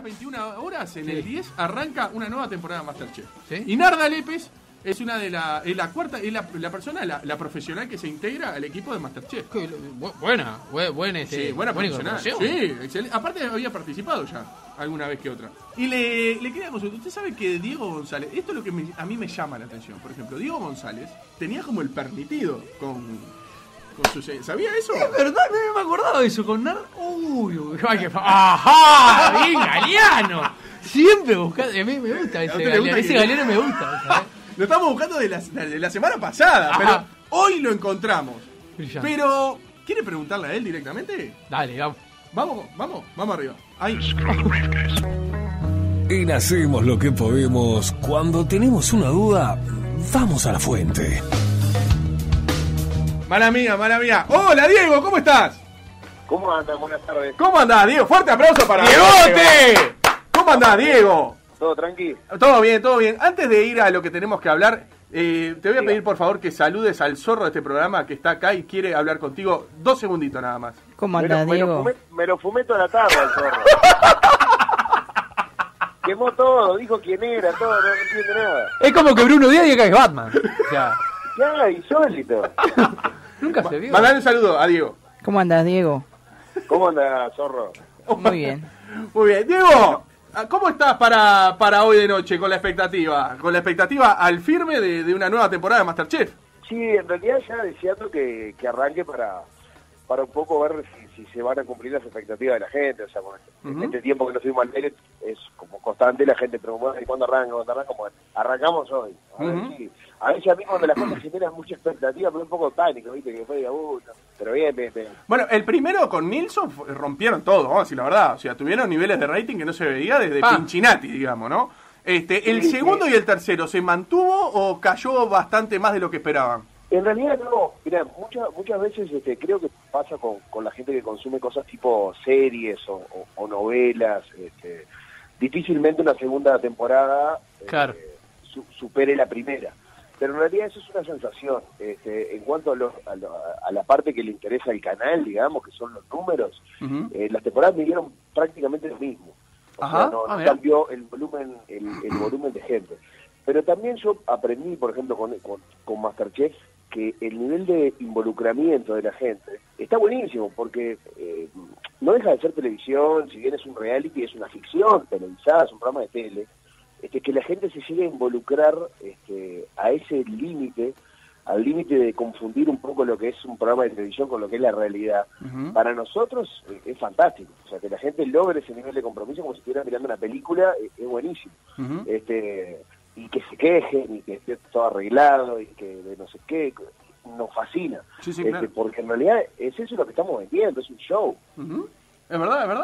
las 21 horas, en el 10, arranca una nueva temporada de Masterchef. ¿Sí? Y Narda Lépez es una de la la persona, la profesional que se integra al equipo de Masterchef. Buena Profesional. incorporación. Sí, excelente. Aparte había participado ya alguna vez que otra. Y le quería consultar, usted sabe que Diego González, esto es lo que a mí me llama la atención. Por ejemplo, Diego González tenía como el permitido con su... ¿Sabía eso? Es verdad, no me acordaba de eso con Narda. ¡Ajá! ¡Bien Galeano! Siempre buscando. A mí me gusta ese Galeano. Ese Galeano me gusta, ¿sabes? Lo estamos buscando de la semana pasada, pero hoy lo encontramos. Brillante. Pero, ¿quiere preguntarle a él directamente? Dale, vamos. Vamos arriba. Ahí. En Hacemos lo que podemos, cuando tenemos una duda, vamos a la fuente. Mala mía. Hola, Diego, ¿cómo estás? ¿Cómo andas? Buenas tardes. ¿Cómo andás, Diego? Fuerte aplauso para ¡Diegote! ¿Cómo andás, Diego? ¿Todo tranqui? Todo bien. Antes de ir a lo que tenemos que hablar, te voy a pedir por favor que saludes al zorro de este programa que está acá y quiere hablar contigo 2 segunditos nada más. ¿Cómo anda, Diego? Me lo fumé toda la tarde el zorro. Quemó todo, dijo quién era, todo, no entiende nada. Es como que Bruno Díaz diga que es Batman. O sea, Ya, insólito. nunca se vio. Mandale un saludo a Diego. ¿Cómo andas, Diego? ¿Cómo anda, zorro? Muy bien. Muy bien. Diego, ¿cómo estás para hoy de noche con la expectativa? Con la expectativa al firme de una nueva temporada de Masterchef. Sí, en realidad ya deseando que arranque para un poco ver si se van a cumplir las expectativas de la gente. O sea, en este tiempo que no estuvimos al aire es como constante la gente pregunta ¿cuándo arranca? Bueno, arrancamos hoy. A ver si a mí cuando las cosas generan mucha expectativa, pero un poco pánico, ¿viste? Que fue de pero bien. Bueno, el primero con Nilsson rompieron todo, vamos a decir la verdad. O sea, tuvieron niveles de rating que no se veía desde Pinchinati, digamos, ¿no? ¿El segundo y el tercero se mantuvo o cayó bastante más de lo que esperaban? En realidad no, mirá, muchas veces creo que pasa con la gente que consume cosas tipo series o novelas, difícilmente una segunda temporada Claro. supere la primera. Pero en realidad eso es una sensación. En cuanto a la parte que le interesa al canal, digamos, que son los números, las temporadas midieron prácticamente lo mismo. O sea, no cambió el volumen de gente. Pero también yo aprendí, por ejemplo, con Masterchef, que el nivel de involucramiento de la gente está buenísimo, porque no deja de ser televisión, si bien es un reality, es una ficción televisada, es un programa de tele, que la gente se llegue a involucrar a ese límite, al límite de confundir un poco lo que es un programa de televisión con lo que es la realidad. Para nosotros es fantástico, o sea, que la gente logre ese nivel de compromiso como si estuviera mirando una película, es buenísimo. Y que se quejen, y que esté todo arreglado, y que de no sé qué, nos fascina. Sí, claro. Porque en realidad es eso lo que estamos vendiendo, es un show. Es verdad.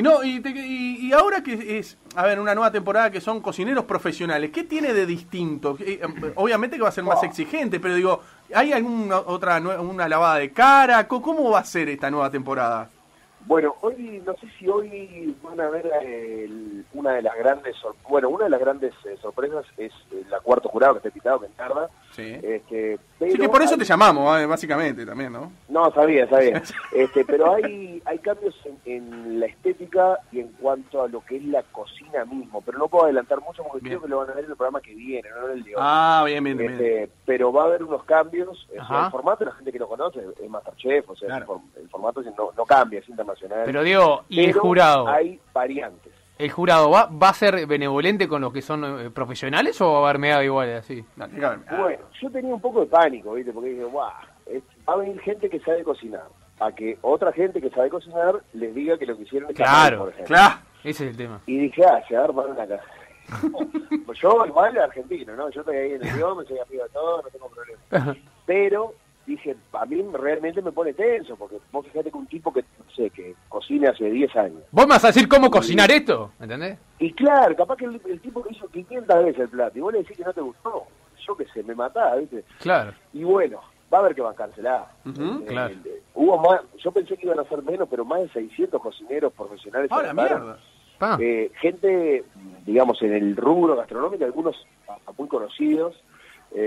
Y ahora que es, una nueva temporada que son cocineros profesionales, ¿qué tiene de distinto? Obviamente que va a ser más exigente, pero digo, ¿hay alguna una lavada de cara? ¿Cómo va a ser esta nueva temporada? Bueno, hoy, no sé si hoy van a ver una de las grandes sorpresas es la Cuarto Jurado que está invitado, que tarda. Sí. Pero sí, que por eso te llamamos, básicamente, también, ¿no? No, sabía. Pero hay cambios en la estética y en cuanto a lo que es la cocina mismo, pero no puedo adelantar mucho porque creo que lo van a ver en el programa que viene, no en el de hoy. Bien. Pero va a haber unos cambios. El Ajá. formato, la gente que lo conoce, es Masterchef, o sea, Claro. el formato no cambia, es internacional. Pero Diego, ¿y el jurado? Hay variantes. ¿El jurado va a ser benevolente con los que son profesionales o va a haber meado igual así? Bueno, yo tenía un poco de pánico, ¿viste? Porque dije, va a venir gente que sabe cocinar, a que otra gente que sabe cocinar les diga que lo que hicieron está mal, por ejemplo. Claro. Ese es el tema. Y dije, se armaron una casa. Pues yo igual argentino, ¿no? Yo estoy ahí en el idioma, soy amigo de todo, no tengo problema. Pero dije, a mí realmente me pone tenso, porque vos fíjate que un tipo que, no sé, que cocina hace 10 años. ¿Vos me vas a decir cómo cocinar esto? ¿Entendés? Y claro, capaz que el tipo que hizo 500 veces el plato, y vos le decís que no te gustó. Yo qué sé, me mataba, ¿viste? Claro. Y bueno, va a haber que bancársela. Claro. Hubo más, yo pensé que iban a ser menos, pero más de 600 cocineros profesionales. ¡Ah, la mierda! Gente, digamos, en el rubro gastronómico, algunos muy conocidos.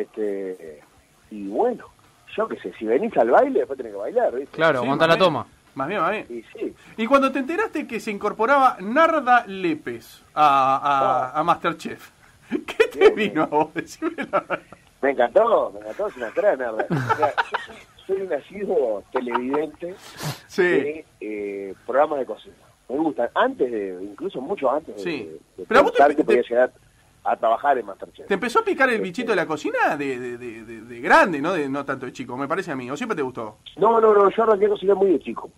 Y bueno, yo qué sé, si venís al baile, después tenés que bailar, ¿viste? Claro, aguanta la toma. Más bien, más bien. Y sí. Y cuando te enteraste que se incorporaba Narda Lépez a Masterchef, ¿qué te vino a vos? Decime la verdad. Me encantó, es una gran Narda. O sea, yo soy un asiduo televidente Sí. de programas de cocina. Me gustan, incluso mucho antes Sí. de Pero vos pensar que podía llegar a trabajar en Masterchef. ¿Te empezó a picar el bichito de la cocina de grande, ¿no? No tanto de chico, me parece a mí. ¿O siempre te gustó? No, yo arranqué a cocinar muy de chico.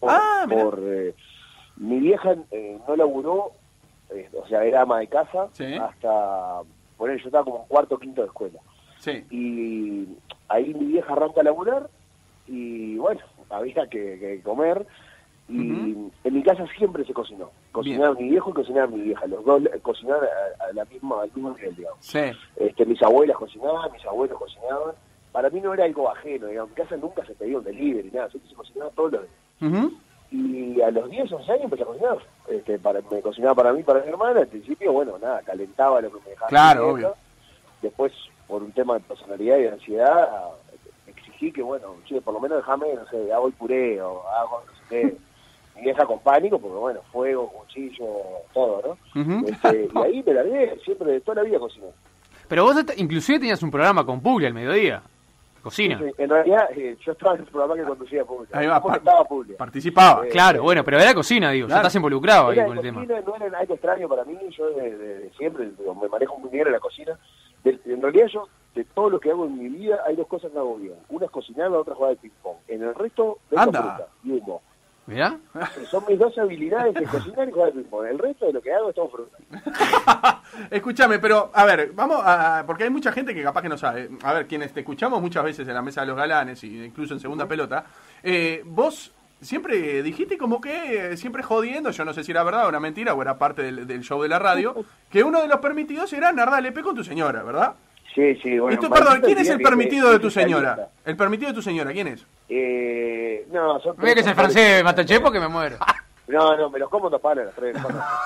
Mi vieja no laburó, o sea, era ama de casa, Sí. hasta, yo estaba como en cuarto o quinto de escuela. Sí. Y ahí mi vieja arranca a laburar, y bueno, había que comer, y en mi casa siempre se cocinó. Cocinaba mi viejo y cocinaba mi vieja, los dos cocinaban al mismo nivel, digamos. Sí. Mis abuelas cocinaban, mis abuelos cocinaban. Para mí no era algo ajeno, digamos. En mi casa nunca se pedía un delivery, nada, siempre se cocinaba todos los días. Y a los 10, 11 años empecé a cocinar. Me cocinaba para mí, para mi hermana. Al principio, bueno, nada, calentaba lo que me dejaba. Claro, obvio. Después, por un tema de personalidad y de ansiedad, exigí que, bueno, che, por lo menos déjame, no sé, hago el puré o hago no sé qué. Mi vieja con pánico, porque bueno, fuego, cuchillo, todo, ¿no? Y ahí me largué, siempre, de toda la vida cociné. Pero vos inclusive tenías un programa con Publi al mediodía. Cocina. Sí, en realidad, yo estaba en el programa que conducía Puglia. Ahí va, Estaba Puglia. participaba. Claro, bueno, pero era cocina, digo. Claro. Ya estás involucrado ahí Era con el cocina, tema. no era algo extraño para mí. Yo de siempre me manejo muy bien en la cocina. En realidad, yo, de todo lo que hago en mi vida, hay dos cosas que hago bien. Una es cocinar, la otra es jugar al ping-pong. En el resto, vendo Anda. fruta y humo. ¿Mirá? Son mis dos habilidades, de cocinar y jugar al ping-pong. El resto de lo que hago es todo fruta. Escúchame, pero, a ver, vamos a... Porque hay mucha gente que capaz que no sabe. A ver, quienes te escuchamos muchas veces en la mesa de los galanes, y incluso en segunda pelota, vos siempre dijiste como que, siempre jodiendo, yo no sé si era verdad o era mentira, o era parte del show de la radio, que uno de los permitidos era Narda Lepe con tu señora, ¿verdad? Sí, bueno. Perdón, ¿quién es el permitido de tu que señora? El permitido de tu señora, ¿quién es? No, son Mira que es el francés de Masterchef porque me muero. No, me los como en 2 palos los tres.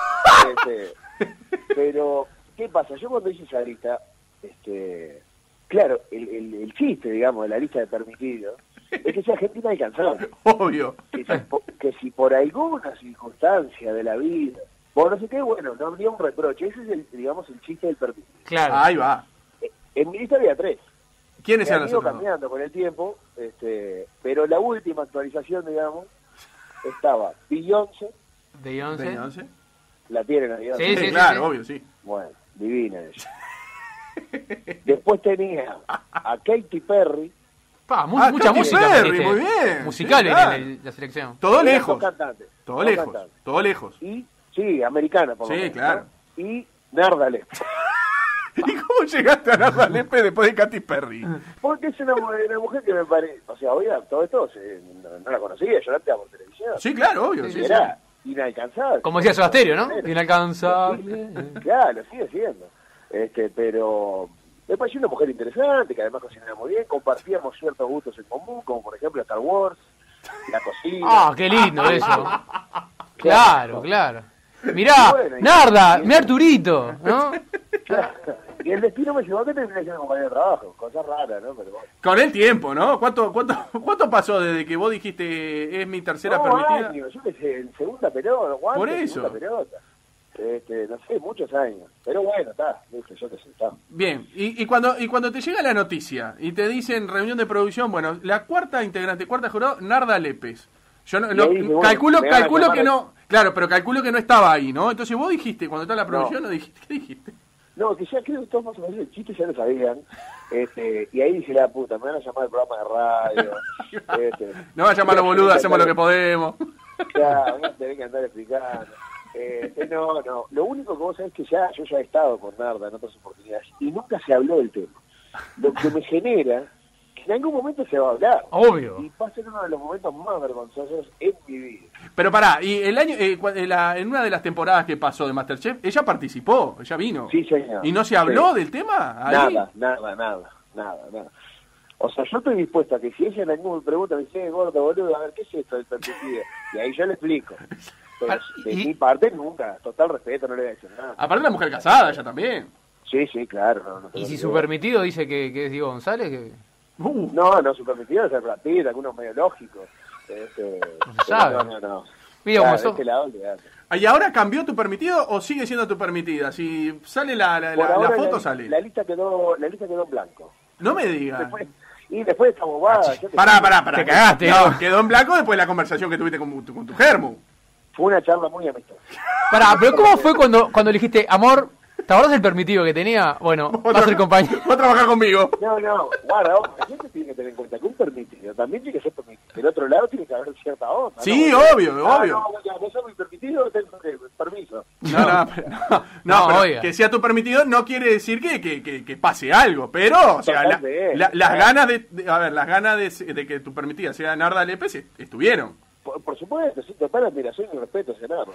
Pero, ¿qué pasa? Yo cuando hice esa lista, claro, el chiste, digamos, de la lista de permitidos, es que sea gente inalcanzable. Obvio. Que si por alguna circunstancia de la vida, bueno, no sé qué, bueno, no habría un reproche. Ese es, digamos, el chiste del permitido. Claro. Ahí va. En mi lista había 3. ¿Quiénes eran Han los ido otros? cambiando con el tiempo, pero la última actualización, digamos, estaba Beyoncé, Beyoncé. Beyoncé. la tienen a Beyoncé. Sí, Sí, sí, claro, sí. obvio, sí. Bueno, divina ella. Después tenía a Katy Perry. Mucha Katy música. Perry, metiste. muy bien. Musical Sí, en claro. la selección. Todo Eran lejos. dos cantantes. Todo Dos lejos. cantantes. Todo lejos. Y, sí, americana, por lo Sí, menos, claro. ¿no? Y Narda Lepe. ¿Y cómo llegaste a Narda Lepe después de Katy Perry? Porque es una mujer que me parece... O sea, oiga, todo esto no la conocía, yo la veía por televisión. Sí, claro, obvio. Sí, Era inalcanzable. Como decía Soda Stereo, ¿no? Inalcanzable. Claro, sigue siendo. Pero me pareció una mujer interesante, que además cocinaba muy bien, compartíamos ciertos gustos en común, como por ejemplo Star Wars, la cocina. Ah, qué lindo eso. Claro. Mirá, Bueno, Narda, mirá Arturito, ¿no? Y el destino me llevó a que terminé siendo compañero de trabajo, cosas raras, ¿no? Pero bueno. Con el tiempo, ¿no? ¿Cuánto pasó desde que vos dijiste es mi tercera permitida? Años, yo qué sé, en segunda pelota, guantes, Por eso. segunda pelota. No sé, muchos años. Pero bueno, está, yo qué sé, está. Bien, y cuando te llega la noticia y te dicen reunión de producción, bueno, la cuarta jurado, Narda Lépez. Yo no, Y ahí dije, bueno, calculo me van a que llamar no, claro, pero calculo que no estaba ahí, ¿no? Entonces vos dijiste, cuando estaba la producción, no dijiste, ¿qué dijiste? No, que ya creo que todos más o menos el chiste ya lo sabían. Y ahí dije, la puta, me van a llamar al programa de radio. No va a llamar a los boludos, hacemos lo que podemos. Claro, voy a tener que andar explicando. No, lo único que vos sabés es que yo ya he estado con Narda en otras oportunidades y nunca se habló del tema. Lo que me genera que en algún momento se va a hablar. Obvio. Y va a ser uno de los momentos más vergonzosos en mi vida. Pero pará, y el año, en una de las temporadas que pasó de Masterchef, ella participó, ella vino. Sí, señor. ¿Y no se habló Sí. del tema? Ahí. Nada. O sea, yo estoy dispuesto a que si ella en algún momento me pregunta, me dice, gordo, boludo, a ver, ¿qué es esto del permitido? Y ahí yo le explico. Pero de mi parte nunca, total respeto, no le voy a decir nada. Aparte la mujer casada, ella también. Sí, claro. No Y tengo si ni su duda. permitido dice que es Diego González, que... No, su permitido es el Brad Pitt, algunos medio lógicos. No se sabe. No. Mira, Claro, como de sos. este lado, olvidate. ¿Y ahora cambió tu permitido o sigue siendo tu permitida? Si sale la Por ahora foto, sale. La lista quedó en blanco. No me digas. Después esta bobada. Pará. Te cagaste, No, ¿no? quedó en blanco después de la conversación que tuviste con tu germu. Fue una charla muy amistosa. Pará, pero ¿cómo fue cuando le dijiste, amor, ¿te acordás del permitivo que tenía? Bueno, va a ser compañero. Va a trabajar conmigo. No, guarda, la gente tiene que tener en cuenta que un permitido también tiene que ser permitido. Del otro lado tiene que haber cierta onda. Sí, ¿no? obvio. No, vos sos mi permitido, tengo permiso. No, No, pero oiga. que sea tu permitido no quiere decir que pase algo, pero, o sea, las ganas las ganas de que tu permitida sea Narda Lepe estuvieron. Por supuesto, sí, total admiración y respeto hacia nada.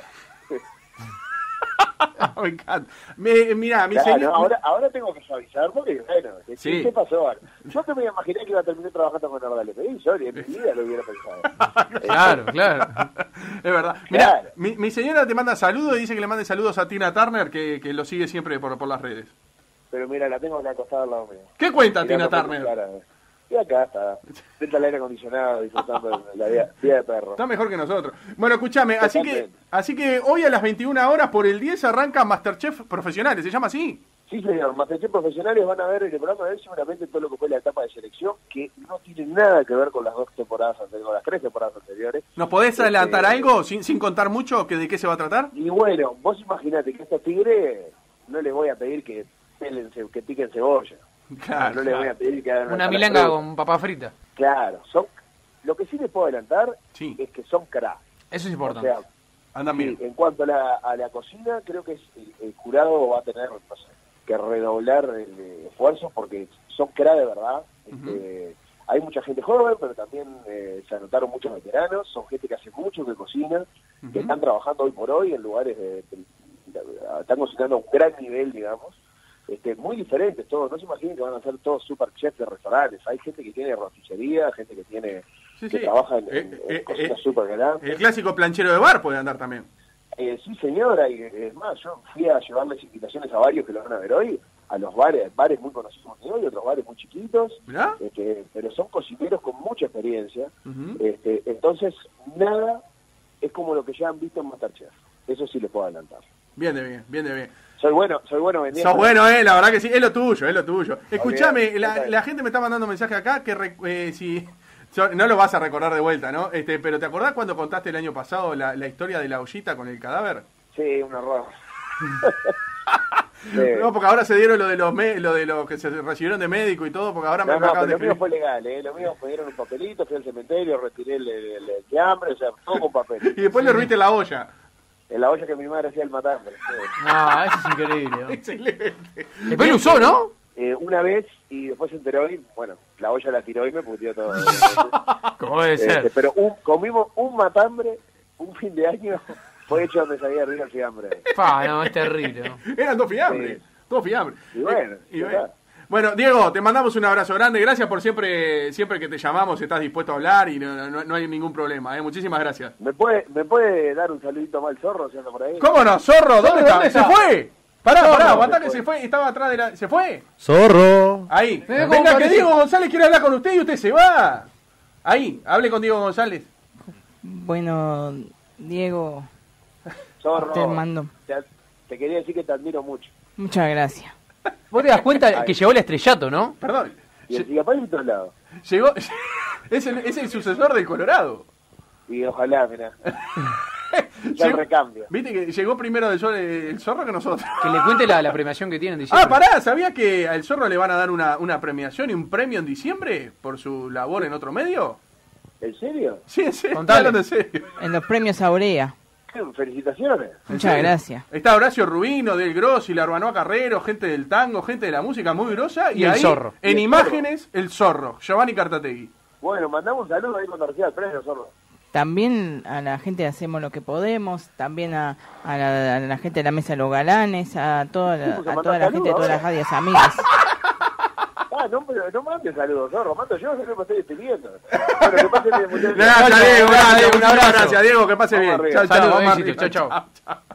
Me encanta. Mirá, mi Claro, señor... ahora tengo que suavizar porque, bueno, Sí. ¿qué pasó ahora? Yo que me imaginé que iba a terminar trabajando con Narda Lepe. Yo ni en mi vida lo hubiera pensado. Claro. Es verdad. Mirá, Claro. mi señora te manda saludos y dice que le mande saludos a Tina Turner, que lo sigue siempre por las redes. Pero mira, la tengo acá acostada al lado mío. ¿Qué cuenta Mirando Tina por mi Turner? cara. Y acá está, frente al aire acondicionado, disfrutando de la vida de perro. Está mejor que nosotros. Bueno, escúchame, Totalmente. así que hoy a las 21 horas por el 10 arranca Masterchef Profesionales, ¿se llama así? Sí, señor. Masterchef profesionales van a ver en el programa de él seguramente todo lo que fue la etapa de selección, que no tiene nada que ver con las 2 temporadas anteriores, con las 3 temporadas anteriores. ¿Nos podés adelantar algo sin contar mucho que de qué se va a tratar? Y bueno, vos imaginate que a estos tigres no les voy a pedir que piquen cebolla. Claro, no les voy a pedir que hagan Una salsa milanga rusa. con papa frita. Claro, lo que sí les puedo adelantar Sí. es que son crack. Eso es O importante. sea, Andan sí, bien. en cuanto a la cocina, creo que el jurado va a tener que redoblar el esfuerzo porque son crack de verdad. Hay mucha gente joven, pero también se anotaron muchos veteranos. Son gente que hace mucho que cocina, que están trabajando hoy por hoy en lugares están cocinando a un gran nivel, digamos. Muy diferentes todos, no se imaginen que van a ser todos super chefs de restaurantes. Hay gente que tiene rosticería, gente que tiene Sí, que sí. trabaja en cocinas super grandes. El clásico planchero de bar puede andar también. Sí, señora, y es más, yo fui a llevarles invitaciones a varios que lo van a ver hoy, a los bares muy conocidos de hoy, otros bares muy chiquitos, ¿Mirá? pero son cocineros con mucha experiencia. Entonces, nada es como lo que ya han visto en Masterchef. Eso sí les puedo adelantar. Bien de bien. Soy bueno vendiendo. Sos bueno, la verdad que sí, es lo tuyo. Escuchame, Bien, la gente me está mandando mensaje acá que si no lo vas a recordar de vuelta, ¿no? Pero ¿te acordás cuando contaste el año pasado la historia de la ollita con el cadáver? Sí, un error. No, porque ahora se dieron lo de los que se recibieron de médico y todo, porque ahora me acaban de pero lo mío escribir. fue legal, Lo mío me dieron un papelito, fui al cementerio, retiré el fiambre, o sea, todo con papel. Y después le herviste la olla. En la olla que mi madre hacía el matambre. No, eso es increíble. ¿no? Excelente. Después lo usó, ¿no? Una vez y después se enteró y, bueno, la olla la tiró y me puteó todo. Como debe ser. Pero comimos un matambre, un fin de año, fue hecho donde salía arriba el fiambre. No, es terrible. ¿no? Eran dos fiambres. Sí. Dos fiambres. Y bueno, Y ya bueno. está. Bueno, Diego, te mandamos un abrazo grande. Gracias por siempre que te llamamos, estás dispuesto a hablar y no hay ningún problema. Muchísimas gracias. ¿Me puede dar un saludito más el zorro si anda por ahí? ¿Cómo no? ¡Zorro! ¿Dónde está? ¡Se fue! Pará, aguantá se que fue. se fue. Estaba atrás de la... ¿Se fue? Zorro. Ahí. Venga, Venga, que parece- Diego González quiere hablar con usted y usted se va. Ahí, hable con Diego González. Bueno, Diego, Zorro, te mando. te quería decir que te admiro mucho. Muchas gracias. Vos te das cuenta que llegó el estrellato, ¿no? Perdón. Y el cigapal de todos lados. Llegó... es el sucesor del Colorado. Y ojalá, mirá. Ya el recambio. Viste que llegó primero el zorro que nosotros. Que le cuente la premiación que tienen en diciembre. Pará, ¿sabía que al zorro le van a dar una premiación y un premio en diciembre por su labor en otro medio? ¿En serio? Sí, en serio. Contale. Hablando en serio. En los premios Aurea. Felicitaciones. Muchas gracias. Está Horacio Rubino, Del Grossi, la Arbanoa Carrero, gente del tango, gente de la música muy grosa. Y el ahí, zorro. en Y el imágenes, el zorro, Giovanni Cartategui. Bueno, mandamos un saludo ahí cuando reciba el premio, Zorro. También a la gente de Hacemos lo que podemos, también a la gente de la Mesa de los Galanes, a toda la, Sí, pues, a mandá toda la gente de saludos todas las ahora. radios amigas. Pero no mandes saludos, Zorro. Mando yo, que no me estoy despidiendo. Bueno, que pasen bien, muchachos. Gracias, Diego, Dale, gracias, un abrazo. gracias, Diego, que pase Vamos bien. arriba. Chau, chau, Saludos, vamos éxitos, arriba. chau, chau. Chau.